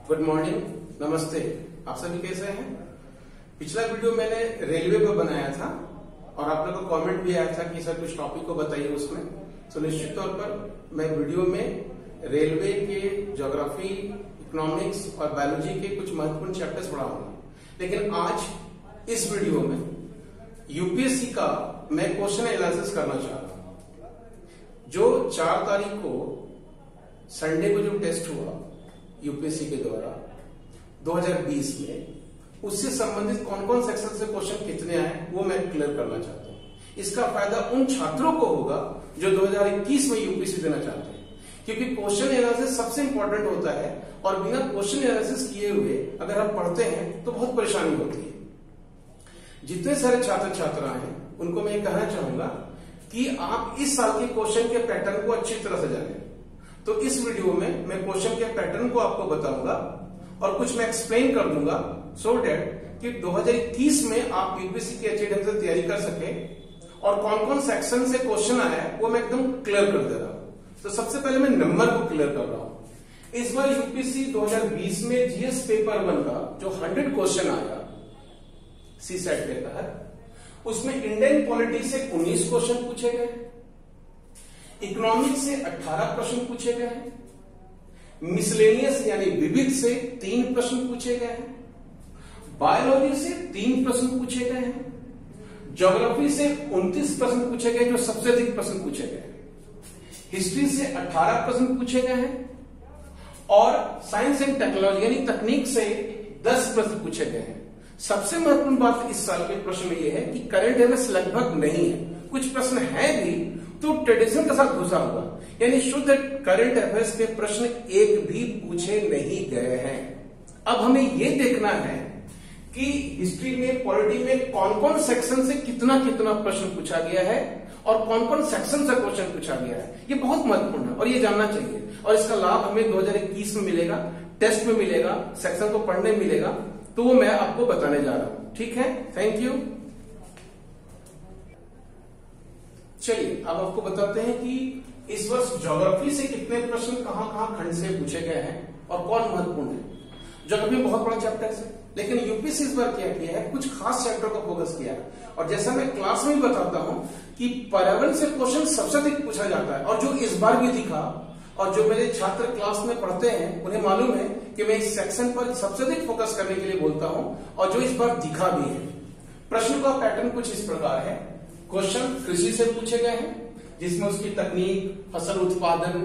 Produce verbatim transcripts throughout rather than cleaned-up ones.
Good morning, नमस्ते। आप सभी कैसे हैं? पिछला वीडियो मैंने रेलवे पर बनाया था और आप लोगों को कमेंट भी आया था कि सर कुछ टॉपिक को बताइए उसमें। तो निश्चित तौर पर मैं वीडियो में रेलवे के ज्योग्राफी, इकोनॉमिक्स और बायोलॉजी के कुछ महत्वपूर्ण चैप्टर्स पढ़ाऊंगा। लेकिन आज इस वीडियो में यूपीएससी का मैं क्वेश्चन एनालिसिस करना चाह रहा हूं। जो चार तारीख को संडे को जो टेस्ट हुआ यूपीएससी के द्वारा दो हज़ार बीस में, उससे संबंधित कौन कौन सेक्शन से क्वेश्चन कितने आए वो मैं क्लियर करना चाहता हूं। इसका फायदा उन छात्रों को होगा जो दो हज़ार इक्कीस में यूपीएससी देना चाहते हैं, क्योंकि क्वेश्चन एनालिसिस सबसे इंपॉर्टेंट होता है और बिना क्वेश्चन एनालिसिस किए हुए अगर आप पढ़ते हैं तो बहुत परेशानी होती है। जितने सारे छात्र छात्रा हैं उनको मैं ये कहना चाहूंगा कि आप इस साल के क्वेश्चन के पैटर्न को अच्छी तरह से जानें। तो इस वीडियो में मैं क्वेश्चन के पैटर्न को आपको बताऊंगा और कुछ मैं एक्सप्लेन कर दूंगा सो डेट कि दो हज़ार इक्कीस में आप यूपीएससी की अच्छी ढंग से तैयारी कर सके और कौन कौन सेक्शन से क्वेश्चन आया है वो मैं एकदम क्लियर कर दे रहा हूं। तो सबसे पहले मैं नंबर को क्लियर कर रहा हूं। इस बार यूपीएससी दो हज़ार बीस में जीएस पेपर वन का जो हंड्रेड क्वेश्चन आया सी सेट के तहत, उसमें इंडियन पॉलिटी से उन्नीस क्वेश्चन पूछे गए, इकोनॉमिक्स से अठारह प्रश्न पूछे गए हैं, मिसलेनियस यानी विविध से तीन प्रश्न पूछे गए हैं, बायोलॉजी से तीन प्रश्न पूछे गए हैं, ज्योग्राफी से उनतीस प्रश्न पूछे गए जो सबसे अधिक प्रश्न पूछे गए हैं, हिस्ट्री से अठारह प्रश्न पूछे गए हैं और साइंस एंड टेक्नोलॉजी यानी तकनीक से दस प्रश्न पूछे गए हैं। सबसे महत्वपूर्ण बात इस साल के प्रश्न में यह है कि करंट अफेयर्स लगभग नहीं है, कुछ प्रश्न है भी तो ट्रेडिशन के साथ घुसा हुआ, यानी शुद्ध करंट अफेयर्स के प्रश्न एक भी पूछे नहीं गए हैं। अब हमें यह देखना है कि हिस्ट्री में, पॉलिटी में कौन कौन सेक्शन से कितना कितना प्रश्न पूछा गया है और कौन कौन सेक्शन से क्वेश्चन पूछा गया है। ये बहुत महत्वपूर्ण है और ये जानना चाहिए और इसका लाभ हमें दो हज़ार इक्कीस में मिलेगा, टेस्ट में मिलेगा, सेक्शन को पढ़ने में मिलेगा। तो वो मैं आपको बताने जा रहा हूं, ठीक है। Thank you. चलिए अब आपको बताते हैं कि इस वर्ष ज्योग्राफी से कितने प्रश्न कहां कहां खंड से पूछे गए हैं और कौन महत्वपूर्ण है। ज्योग्राफी बहुत बड़ा चैप्टर है, लेकिन यूपीएससी इस बार क्या किया है, कुछ खास चैप्टर को फोकस किया है। और जैसा मैं क्लास में बताता हूं कि पर्यावरण से क्वेश्चन सबसे अधिक पूछा जाता है और जो इस बार भी दिखा, और जो मेरे छात्र क्लास में पढ़ते हैं उन्हें मालूम है कि मैं इस सेक्शन पर सबसे अधिक फोकस करने के लिए बोलता हूं और जो इस बार दिखा भी है। प्रश्न का पैटर्न कुछ इस प्रकार है। क्वेश्चन कृषि से पूछे गए हैं जिसमें उसकी तकनीक, फसल उत्पादन,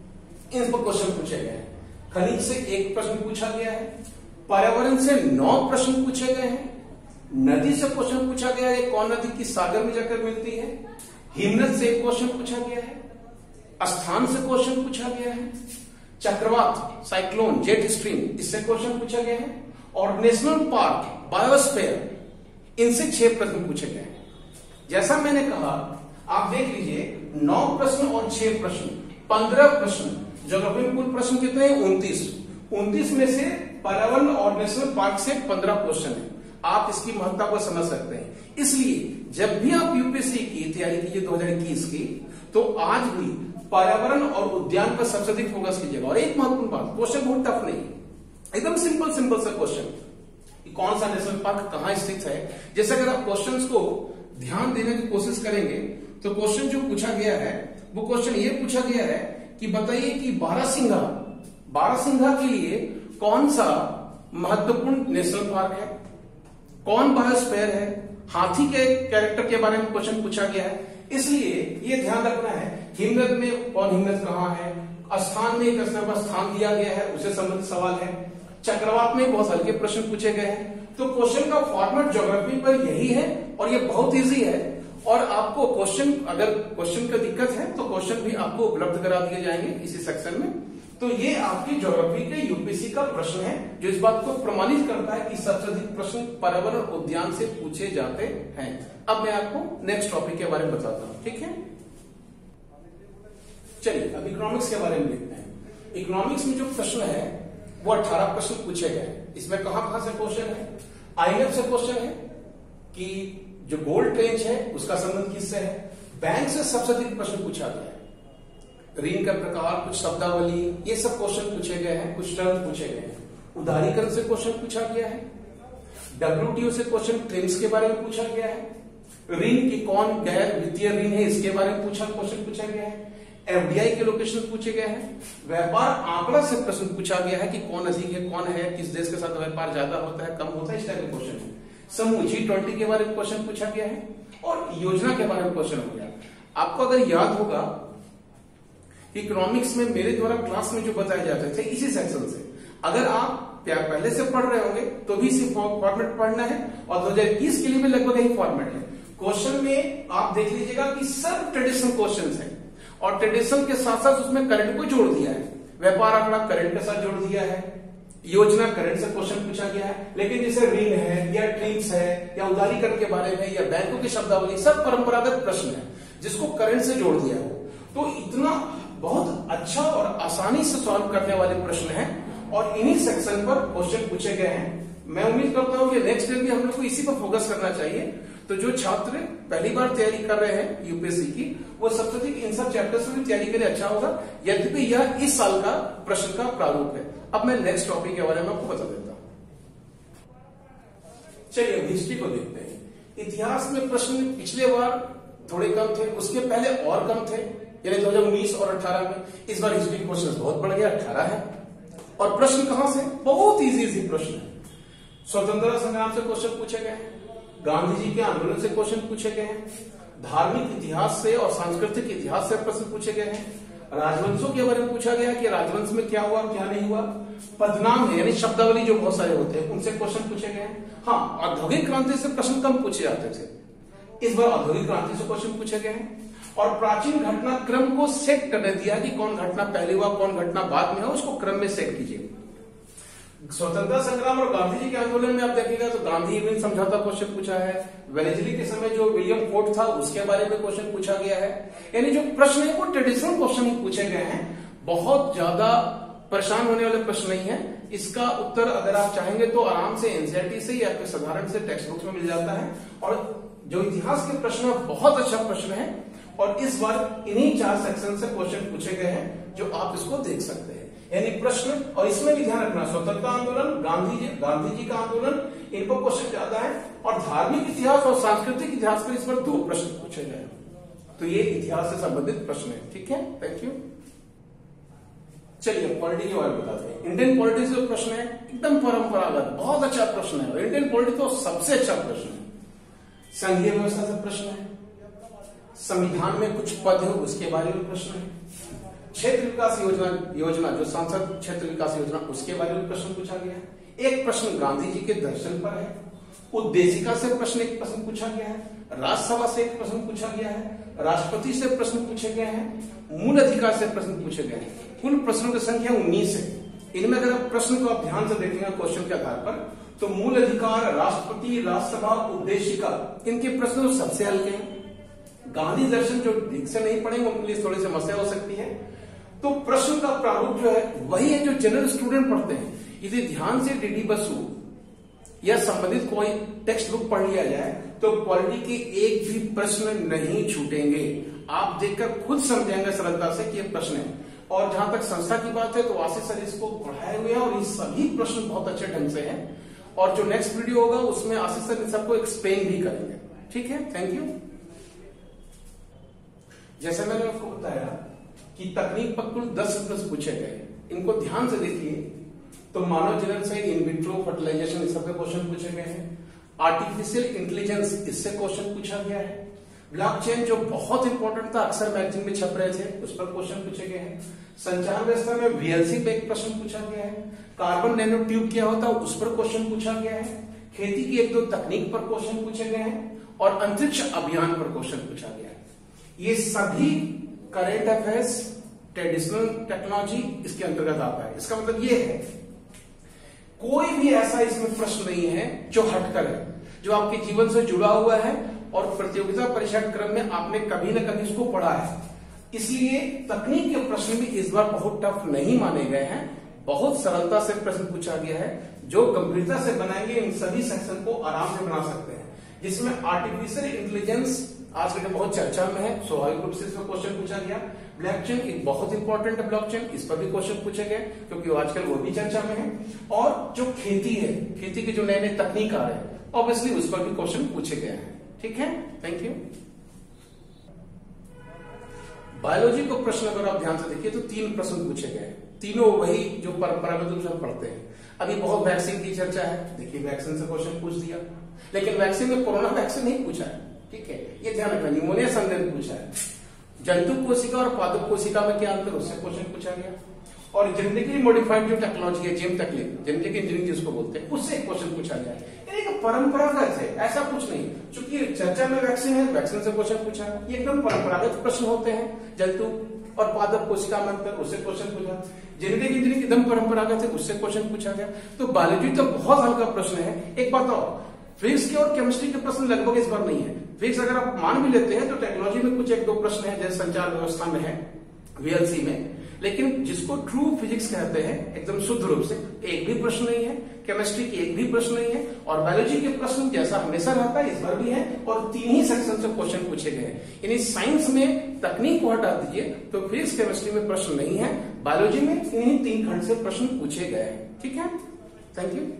इन पर क्वेश्चन पूछे गए हैं। खनिज से एक प्रश्न पूछा गया है, पर्यावरण से नौ प्रश्न पूछे गए हैं, नदी से क्वेश्चन पूछा गया है, कौन नदी किस सागर में जाकर मिलती है, हिमनद से एक क्वेश्चन पूछा गया है, स्थान से क्वेश्चन पूछा गया है, चक्रवात, साइक्लोन, जेट स्ट्रीम, इससे क्वेश्चन पूछा गया है और नेशनल पार्क, बायोस्फीयर, इनसे छह प्रश्न पूछे गए हैं। जैसा मैंने कहा, आप देख लीजिए, नौ प्रश्न और छह प्रश्न, पंद्रह प्रश्न। ज्योग्राफी में कुल प्रश्न कितने हैं? उनतीस। उनतीस में से पर्यावरण और नेशनल पार्क से पंद्रह क्वेश्चन है। आप इसकी महत्ता को समझ सकते हैं। इसलिए जब भी आप यूपीएससी की तैयारी कीजिए दो हज़ार इक्कीस की, तो आज भी पर्यावरण और उद्यान पर सबसे अधिक फोकस कीजिएगा। और एक महत्वपूर्ण बात, क्वेश्चन बहुत टफ नहीं, एकदम सिंपल सिंपल सा क्वेश्चन। कौन सा नेशनल पार्क कहां स्थित है, जैसे अगर आप क्वेश्चंस को ध्यान देने की कोशिश करेंगे तो क्वेश्चन जो पूछा गया है वो क्वेश्चन ये पूछा गया है कि बताइए कि बारहसिंघा बारहसिंघा के लिए कौन सा महत्वपूर्ण नेशनल पार्क है, कौन बायोस्फीयर है, हाथी के कैरेक्टर के बारे में क्वेश्चन पूछा गया है। इसलिए ये ध्यान रखना है, हिमनद में कौन हिमनद कहां है, स्थान में एक स्थान दिया गया है, उससे संबंधित सवाल है, चक्रवात में बहुत हल्के प्रश्न पूछे गए हैं। तो क्वेश्चन का फॉर्मेट ज्योग्राफी पर यही है और ये बहुत इजी है। और आपको क्वेश्चन, अगर क्वेश्चन का दिक्कत है तो क्वेश्चन भी आपको उपलब्ध करा दिए जाएंगे इसी सेक्शन में। तो ये आपकी ज्योग्राफी के यूपीएससी का प्रश्न है जो इस बात को प्रमाणित करता है कि सबसे अधिक प्रश्न पर्यावरण उद्यान से पूछे जाते हैं। अब मैं आपको नेक्स्ट टॉपिक के बारे में बताता हूं, ठीक है। चलिए अब इकोनॉमिक्स के बारे में देखते हैं। इकोनॉमिक्स में जो प्रश्न है वो अठारह प्रश्न पूछे गए। इसमें कहां कहां से क्वेश्चन है? आईएमएफ से क्वेश्चन है कि जो गोल्ड ट्रेंच है उसका संबंध किससे है। बैंक से सबसे अधिक प्रश्न पूछा गया है। ऋण का प्रकार, कुछ शब्दावली, ये सब क्वेश्चन पूछे गए हैं, कुछ टर्म पूछे गए हैं। उदारीकरण से क्वेश्चन पूछा गया है, डब्ल्यूटीओ से क्वेश्चन ट्रिम्स के बारे में पूछा गया है, ऋण की कौन गैर वित्तीय ऋण है इसके बारे में पूछा क्वेश्चन पूछा गया है, एफडीआई के लोकेशन पूछे गए हैं, व्यापार आंकड़ा से प्रश्न पूछा गया है कि कौन अधिक है कौन है, किस देश के साथ व्यापार ज्यादा होता है कम होता है, इस टाइप के क्वेश्चन है। समूह जी ट्वेंटी के बारे में क्वेश्चन पूछा गया है और योजना के बारे में क्वेश्चन हो गया। आपको अगर याद होगा इकोनॉमिक्स में मेरे द्वारा क्लास में जो बताए जाते थे इसी सेक्शन से, अगर आप पहले से पढ़ रहे होंगे तो भी इसी फॉर्मेट पढ़ना है और दो हजार इक्कीस के लिए भी लगभग यही फॉर्मेट है। क्वेश्चन में आप देख लीजिएगा कि सब ट्रेडिशनल क्वेश्चन है और ट्रेडिशनल के साथ साथ उसमें करंट को जोड़ दिया है, व्यापार आंकड़ा करंट के साथ जोड़ दिया है, योजना करंट से क्वेश्चन पूछा गया है, लेकिन जैसे ऋण है या ट्रिम्स है या उदारीकरण के बारे में या बैंकों की शब्दावली सब परंपरागत प्रश्न है जिसको करंट से जोड़ दिया है। तो इतना बहुत अच्छा और आसानी से सॉल्व करने वाले प्रश्न हैं और इन्हीं सेक्शन पर क्वेश्चन पूछे गए हैं। मैं उम्मीद करता हूं कि नेक्स्ट ईयर भी हम लोग को इसी पर फोकस करना चाहिए। तो जो छात्र पहली बार तैयारी कर रहे हैं यूपीएससी की वो सबसे अधिक इन सब चैप्टर्स में तैयारी करें, अच्छा होगा, यद्यपि यह इस साल का प्रश्न का प्रारूप है। अब मैं नेक्स्ट टॉपिक के बारे में आपको बता देता हूं। चलिए हिस्ट्री को देखते हैं। इतिहास में प्रश्न पिछले बार थोड़े कम थे, उसके पहले और कम थे, यानी दो हजार उन्नीस और अठारह में। इस बार हिस्ट्री क्वेश्चन बहुत बढ़ गया, अठारह है। और प्रश्न कहां से? बहुत इजी इजी प्रश्न है। स्वतंत्रता संग्राम से क्वेश्चन पूछे गए हैं, गांधी जी के आंदोलन से क्वेश्चन पूछे गए हैं, धार्मिक इतिहास से और सांस्कृतिक इतिहास से प्रश्न पूछे गए हैं, राजवंशों के बारे में पूछा गया कि राजवंश में क्या हुआ क्या नहीं हुआ, पदनाम है यानी शब्दावली जो बहुत सारे होते हैं उनसे क्वेश्चन पूछे गए हैं। हाँ, औद्योगिक क्रांति से प्रश्न कम पूछे जाते थे, इस बार औद्योगिक क्रांति से क्वेश्चन पूछे गए हैं। और प्राचीन घटना क्रम को सेट करने दिया कि कौन घटना पहले हुआ कौन घटना बाद में है, उसको क्रम में सेट कीजिए। स्वतंत्रता संग्राम और गांधी जी के आंदोलन में आप देखिएगा तो गांधी इरविन समझौता क्वेश्चन पूछा है, वेलेस्ली के समय जो विलियम फोर्ट था उसके बारे में क्वेश्चन पूछा गया है। यानी जो प्रश्न है वो ट्रेडिशनल क्वेश्चन ही पूछे गए हैं, बहुत ज्यादा परेशान होने वाले प्रश्न नहीं है। इसका उत्तर अगर आप चाहेंगे तो आराम से एनसीईआरटी से या फिर साधारण से टेक्स्ट बुक में मिल जाता है। और जो इतिहास के प्रश्न बहुत अच्छा प्रश्न है और इस बार इन्हीं चार सेक्शन से क्वेश्चन पूछे गए हैं जो आप इसको देख सकते हैं। यानी प्रश्न, और इसमें भी ध्यान रखना स्वतंत्रता आंदोलन, गांधी जी गांधी जी का आंदोलन, इन पर क्वेश्चन ज्यादा है और धार्मिक इतिहास और सांस्कृतिक इतिहास पर इस पर दो प्रश्न पूछे गए। तो ये इतिहास से संबंधित प्रश्न है। ठीक है, थैंक यू। चलिए पॉलिटी के बारे में बताते हैं। इंडियन पॉलिटी जो प्रश्न है एकदम परंपरागत बहुत अच्छा प्रश्न है। इंडियन पॉलिटी तो सबसे अच्छा प्रश्न है। संघीय व्यवस्था से प्रश्न है, संविधान में कुछ पद है उसके बारे में प्रश्न है, क्षेत्र विकास योजना योजना जो सांसद क्षेत्र विकास योजना उसके बारे में प्रश्न पूछा गया है। एक प्रश्न गांधी जी के दर्शन पर है, उद्देशिका से प्रश्न एक प्रश्न पूछा गया है, राज्यसभा से एक प्रश्न पूछा गया है, राष्ट्रपति से प्रश्न पूछे गए हैं, मूल अधिकार से प्रश्न पूछे गए हैं। कुल प्रश्नों की संख्या उन्नीस है। इनमें अगर आप प्रश्न को आप ध्यान से देखेंगे क्वेश्चन के आधार पर तो मूल अधिकार, राष्ट्रपति, राज्यसभा, उद्देशिका, इनके प्रश्न तो सबसे हल्के हैं। गांधी दर्शन जो ठीक से नहीं पढ़ेंगे उनके लिए थोड़ी समस्या हो सकती है। तो प्रश्न का प्रारूप जो है वही है जो जनरल स्टूडेंट पढ़ते हैं। यदि ध्यान से डीडी बसु या संबंधित कोई टेक्स्ट बुक पढ़ लिया जाए तो पॉलिटी के एक भी प्रश्न नहीं छूटेंगे। आप देखकर खुद समझेंगे सरलता से कि ये प्रश्न है। और जहां तक संस्था की बात है तो आशीष सर इसको पढ़ाए हुए हैं और ये सभी प्रश्न बहुत अच्छे ढंग से हैं। और जो नेक्स्ट वीडियो होगा उसमें आशीष सर इन सबको एक्सप्लेन भी करेंगे। ठीक है, थैंक यू। जैसे मैंने आपको बताया कि तकनीक पर कुल दस प्रश्न पूछे गए, इनको ध्यान से देखिए तो मानव जनन से इन विट्रो फर्टिलाइजेशन इस सब पे क्वेश्चन पूछे गए हैं। आर्टिफिशियल इंटेलिजेंस इससे क्वेश्चन पूछा गया है। ब्लॉकचेन जो बहुत इंपॉर्टेंट था, अक्सर मैगजीन में छप रहे थे, उस पर क्वेश्चन पूछे गए हैं। संचार व्यवस्था में वीएलसी पे एक प्रश्न पूछा गया है। कार्बन नैनो ट्यूब क्या होता है उस पर क्वेश्चन पूछा गया है। खेती की एक दो तकनीक पर क्वेश्चन पूछे गए हैं और अंतरिक्ष अभियान पर क्वेश्चन पूछा गया है। ये सभी करेंट अफेयर्स, ट्रेडिशनल टेक्नोलॉजी इसके अंतर्गत आता है। इसका मतलब ये है कोई भी ऐसा इसमें प्रश्न नहीं है जो हटकर है, जो आपके जीवन से जुड़ा हुआ है और प्रतियोगिता परीक्षा क्रम में आपने कभी न कभी इसको पढ़ा है। इसलिए तकनीक के प्रश्न भी इस बार बहुत टफ नहीं माने गए हैं, बहुत सरलता से प्रश्न पूछा गया है। जो गंभीरता से बनाएंगे इन सभी सेक्शन को आराम से बना सकते हैं। जिसमें आर्टिफिशियल इंटेलिजेंस आज के बहुत चर्चा में है, स्वाभाविक रूप से इसमें क्वेश्चन पूछा गया। ब्लॉकचेन एक बहुत इंपॉर्टेंट है, ब्लॉकचेन, इस पर भी क्वेश्चन पूछे गए क्योंकि आजकल वो भी चर्चा में है। और जो खेती है, खेती की जो नए नए तकनीक आ रहे हैं, ऑब्वियसली उस पर भी क्वेश्चन पूछे गए हैं। ठीक है, थैंक यू। बायोलॉजी को प्रश्न अगर आप ध्यान से देखिए तो तीन प्रश्न पूछे गए हैं, तीनों वही जो परंपरागत रूप से पढ़ते हैं। अभी बहुत वैक्सीन की चर्चा है, देखिए वैक्सीन से क्वेश्चन पूछ दिया, लेकिन वैक्सीन में कोरोना वैक्सीन नहीं पूछा है। ठीक है, ये ध्यान रखना। निमोनिया संदेह पूछा है, जंतु कोशिका और पादप कोशिका में क्या अंतर, उससे क्वेश्चन पूछा गया। और जेनेटिकली मॉडिफाइड जो टेक्नोलॉजी है, जेम टेक्निक, जेनेटिक इंजीनियरिंग जिसको बोलते हैं, उससे क्वेश्चन पूछा गया। यानी परंपरागत है, ऐसा कुछ नहीं। चूंकि चर्चा में वैक्सीन है, वैक्सीन से क्वेश्चन पूछा, ये एकदम परंपरागत प्रश्न होते हैं। जंतु और पादप कोशिका में अंतर, उससे क्वेश्चन पूछा। जेनेटिक इंजीनियरिंग एकदम परंपरागत है, उससे क्वेश्चन पूछा गया। तो बायोलॉजी तो बहुत हल्का प्रश्न है। एक बात और, फिजिक्स के और केमिस्ट्री के प्रश्न लगभग इस बार नहीं है। फिजिक्स अगर आप मान भी लेते हैं तो टेक्नोलॉजी में कुछ एक दो प्रश्न है, जैसे संचार व्यवस्था में है, वीएलसी में, लेकिन जिसको ट्रू फिजिक्स कहते हैं एकदम शुद्ध रूप से, एक भी प्रश्न नहीं है। केमिस्ट्री की एक भी प्रश्न नहीं है। और बायोलॉजी के प्रश्न जैसा हमेशा रहता है, इस बार भी है, और तीन ही सेक्शन से क्वेश्चन पूछे गए हैं। यानी साइंस में तकनीक को हटा दीजिए तो फिजिक्स केमिस्ट्री में प्रश्न नहीं है, बायोलॉजी में इन्हीं तीन खंड से प्रश्न पूछे गए हैं। ठीक है, थैंक यू।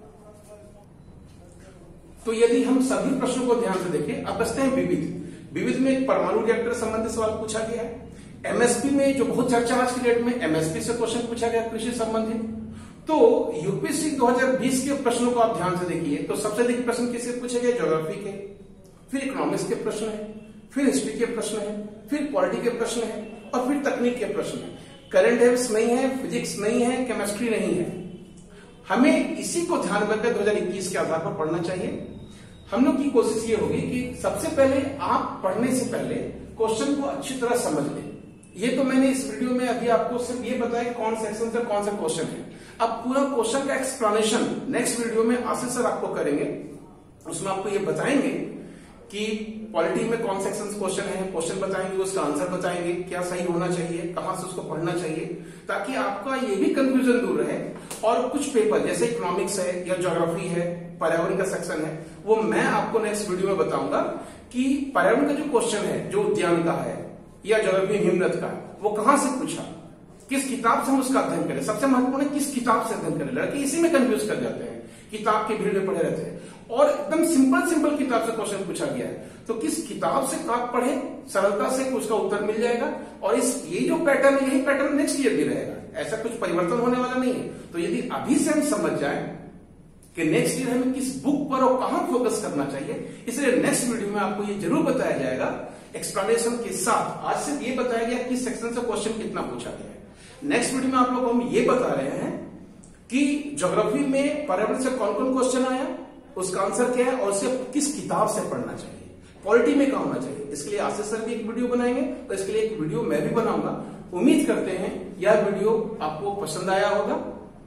तो यदि हम सभी प्रश्नों को ध्यान से देखें, अब बचते हैं विविध। विविध में एक परमाणु रिएक्टर संबंधी सवाल पूछा गया है। एमएसपी में जो बहुत चर्चा आज की डेट में, एमएसपी से क्वेश्चन पूछा गया कृषि संबंधी। तो यूपीएससी दो हज़ार बीस के प्रश्नों को आप ध्यान से देखिए तो सबसे अधिक प्रश्न किससे पूछे गए, ज्योग्राफी के, फिर इकोनॉमिक्स के प्रश्न है, फिर हिस्ट्री के प्रश्न है, फिर पॉलिटी के प्रश्न है, और फिर तकनीक के प्रश्न है। करंट अफेयर्स नहीं है, फिजिक्स नहीं है, केमिस्ट्री नहीं है। हमें इसी को ध्यान में रखकर दो हज़ार इक्कीस के आधार पर पढ़ना चाहिए। हम लोग की कोशिश ये होगी कि सबसे पहले आप पढ़ने से पहले क्वेश्चन को अच्छी तरह समझ लें। ये तो मैंने इस वीडियो में अभी आपको सिर्फ ये बताया कि कौन सेक्शन से कौन सा क्वेश्चन है। अब पूरा क्वेश्चन का एक्सप्लेनेशन नेक्स्ट वीडियो में आशीष सर आपको करेंगे। उसमें आपको ये बताएंगे कि पॉलिटी में कौन सेक्शन क्वेश्चन है, क्वेश्चन बताएंगे, उसका आंसर बताएंगे, क्या सही होना चाहिए, कहां से उसको पढ़ना चाहिए, ताकि आपका ये भी कंफ्यूजन दूर रहे। और कुछ पेपर जैसे इकोनॉमिक्स है या ज्योग्राफी है, पर्यावरण का सेक्शन है, वो मैं आपको नेक्स्ट वीडियो में बताऊंगा कि पर्यावरण का जो क्वेश्चन है, जो उद्यान का है या ज्योग्राफी हिमनद का, वो कहां से पूछा, किस किताब से हम उसका अध्ययन करें। सबसे महत्वपूर्ण है किस किताब से अध्ययन करें। लड़के इसी में कंफ्यूज कर जाते हैं, किताब की भीड़ में पढ़े रहते हैं, और एकदम सिंपल सिंपल किताब से क्वेश्चन पूछा गया है तो किस किताब से आप पढ़े, सरलता से उसका उत्तर मिल जाएगा। और इस ये जो पैटर्न है, यही पैटर्न नेक्स्ट ईयर भी रहेगा, ऐसा कुछ परिवर्तन होने वाला नहीं है। तो यदि अभी से हम समझ जाए कि नेक्स्ट ईयर हमें किस बुक पर और कहां फोकस करना चाहिए, इसलिए नेक्स्ट वीडियो में आपको ये जरूर बताया जाएगा एक्सप्लेनेशन के साथ। आज सिर्फ ये बताया गया किस सेक्शन से क्वेश्चन कितना पूछा गया है। नेक्स्ट वीडियो में आप लोगों को हम ये बता रहे हैं कि ज्योग्राफी में पर्यावरण से कौन कौन क्वेश्चन आया, उसका आंसर क्या है, और उसे किस किताब से पढ़ना चाहिए, पॉलिटी में क्या होना चाहिए। इसके लिए आशीष सर भी एक वीडियो बनाएंगे और इसके लिए एक वीडियो मैं भी बनाऊंगा। उम्मीद करते हैं यह वीडियो आपको पसंद आया होगा।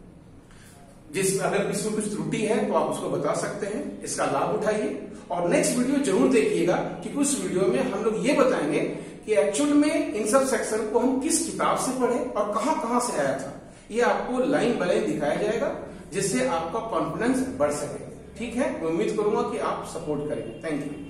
जिस अगर इसमें कुछ त्रुटि है तो आप उसको बता सकते हैं, इसका लाभ उठाइए। और नेक्स्ट वीडियो जरूर देखिएगा क्योंकि उस वीडियो में हम लोग ये बताएंगे कि एक्चुअल में इन सब सेक्शन को हम किस किताब से पढ़े और कहां कहां से आया था। ये आपको लाइन बाय लाइन दिखाया जाएगा जिससे आपका कॉन्फिडेंस बढ़ सके। ठीक है, मैं उम्मीद करूंगा कि आप सपोर्ट करेंगे। Thank you.